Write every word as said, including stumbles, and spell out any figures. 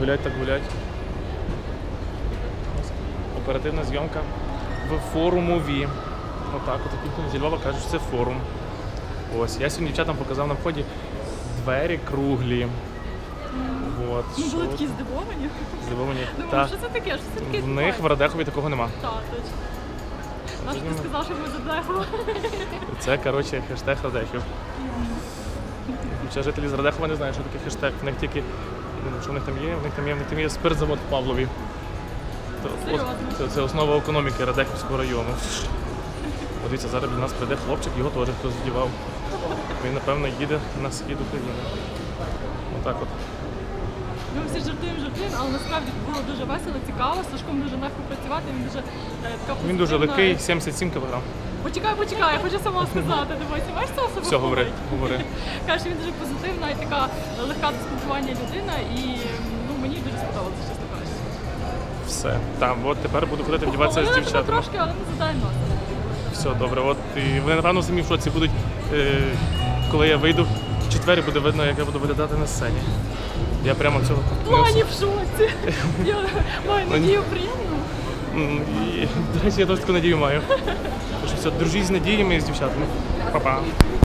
гулять, так гулять. Оперативна зйомка в форумові. Отак, от ніхто зі Львова кажуть, що це форум. Ось, я сьогодні дівчатам показав на вході двері круглі. Вот, Ми що... були такі здивовані. Здивовані. Думаю, Та. що це таке? Що це таке? В них в Радехові такого нема. Так, точно. Наш ти сказав, що ми з Радехова. Це, коротше, хештег Радехів. Ще жителі з Радехова не знають, що таке хештег. В них тільки, що в них там є? В них там є, в них там є спиртзавод в Павлові. Серйозно? Це, це основа економіки Радехівського району. От дивіться, зараз до нас прийде хлопчик, його теж хтось вдівав. Він, напевно, їде на схід України. Отак от. Ми всі жартуємо, жартуємо, але насправді було дуже весело, цікаво. З Сашком дуже легко працювати, він дуже е, така позитивна. Він дуже легкий, сімдесят сім кілограм. Почекай, почекай, я хочу сама сказати. Дивися, бачиш, це особливо. Все, говори, говори. Каже, що він дуже позитивна і така легка до спілкування людина, і ну, мені дуже сподобалося, чесно кажучи. Все. Там, от тепер буду ходити вдіватися з Похвалили тебе дівчатами. трошки, але не задай нас. Все, добре. От, і вони, напевно, самі в шоці будуть, е, коли я вийду в четвер, буде видно, як я буду виглядати на сцені. Я прямо цього Ваня в шоці. Я маю надію приємну. М, і, до речі, я теж таку надію маю. Тож все, дружіть з надіями і з дівчатами. Па-па.